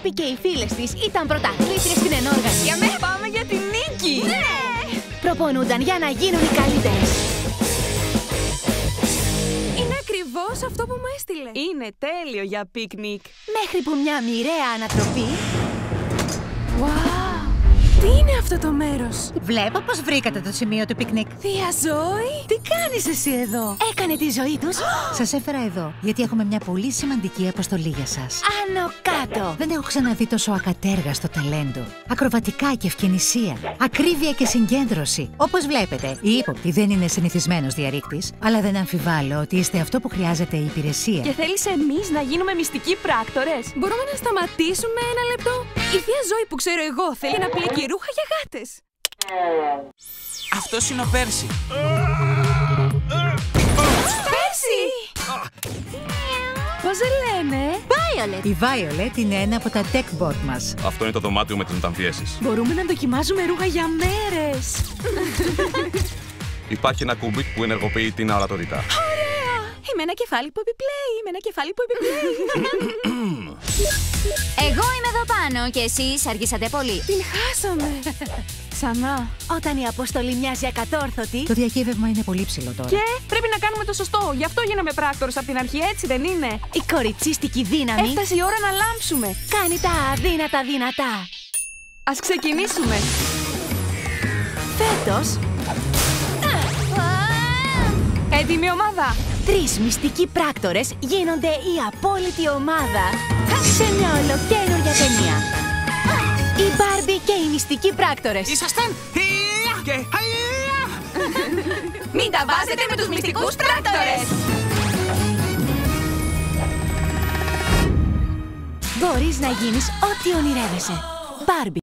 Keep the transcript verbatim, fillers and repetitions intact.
Μπάρμπι και οι φίλες της ήταν πρωταθλήτριες στην ενόργαση. Ναι, πάμε για την νίκη! Ναι! Προπονούνταν για να γίνουν οι καλύτερες. Είναι ακριβώς αυτό που μου έστειλε. Είναι τέλειο για πικνίκ. Μέχρι που μια μοιραία ανατροπή... Wow. Τι είναι αυτό το μέρος? Βλέπω πως βρήκατε το σημείο του πικνίκ. Θεία Ζώη, τι κάνεις εσύ εδώ? Έκανε τη ζωή τους Σας έφερα εδώ, γιατί έχουμε μια πολύ σημαντική αποστολή για σας. άνω κάτω. Δεν έχω ξαναδεί τόσο ακατέργαστο ταλέντο. Ακροβατικά και ευκαινησία. Ακρίβεια και συγκέντρωση. Όπως βλέπετε, η ύποπτη δεν είναι συνηθισμένος διαρρήκτης, αλλά δεν αμφιβάλλω ότι είστε αυτό που χρειάζεται η υπηρεσία. Και θέλεις εμείς να γίνουμε μυστικοί πράκτορες? Μπορούμε να σταματήσουμε ένα λεπτό? Η Θεία Ζώη που ξέρω εγώ θέλει να πλέκει ρούχα για γάτες. Αυτός είναι ο Πέρση. Πέρση! Πώς λένε? Violet. Η Violet είναι ένα από τα tech bot μας. Αυτό είναι το δωμάτιο με τις μεταμφιέσεις. Μπορούμε να δοκιμάζουμε ρούχα για μέρες. Υπάρχει ένα κουμπί που ενεργοποιεί την ορατότητα. Ωραία! Είμαι ένα κεφάλι που επιπλέει, είμαι ένα κεφάλι που επιπλέει. Εγώ είμαι εδώ πάνω και εσείς αργήσατε πολύ. Την χάσαμε. Ξανά. Όταν η αποστολή μοιάζει ακατόρθωτη, Το διακύβευμα είναι πολύ ψηλό τώρα. Και πρέπει να κάνουμε το σωστό. Γι' αυτό γίναμε πράκτορες από την αρχή, έτσι δεν είναι? η κοριτσίστικη δύναμη Έφτασε η ώρα να λάμψουμε. κάνει τα αδύνατα δυνατά. Ας ξεκινήσουμε. Φέτος, Έτοιμη ομάδα. τρεις μυστικοί πράκτορες γίνονται η απόλυτη ομάδα σε μια ολοκαίνουργια ταινία. Η Μπάρμπι και οι μυστικοί πράκτορες. Ήσασταν χιλιά και χιλιά. Μην τα βάζετε με τους μυστικούς πράκτορες. Μπορείς να γίνεις ό,τι ονειρεύεσαι. Μπάρμπι.